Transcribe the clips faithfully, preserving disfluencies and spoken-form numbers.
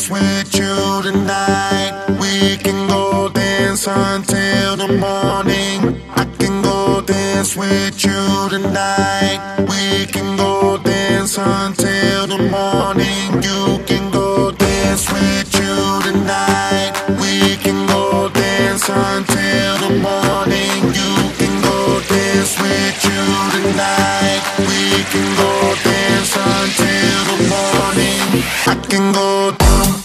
dance with you tonight. We can go dance until the morning. I can go dance with you tonight. We can go dance until the morning. You can go dance with you tonight. We can go dance until the morning. You can go dance with you tonight. We can go dance until the morning. I can go down.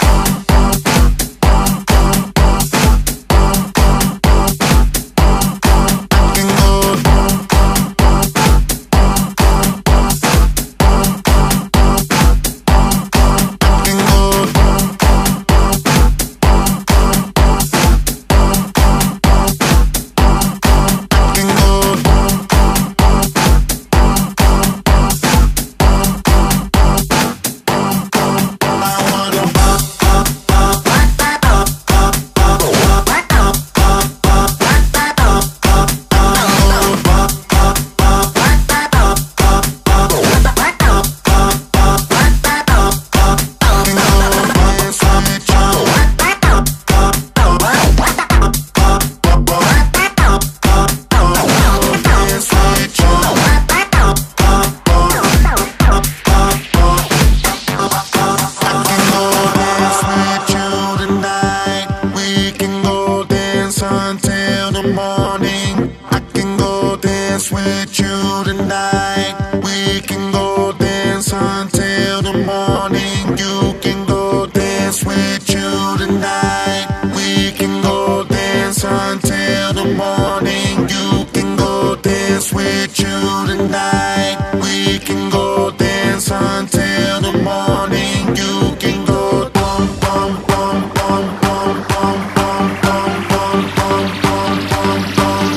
Until the morning, I can go dance with you tonight. We can go dance until the morning. You can go dance with you tonight. We can go dance until the morning. You can go dance with you tonight. We can go dance until the morning. You can go bum bum bum bum bum bum bum bum bum bum bum bum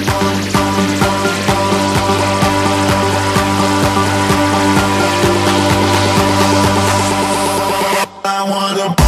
bum. I wanna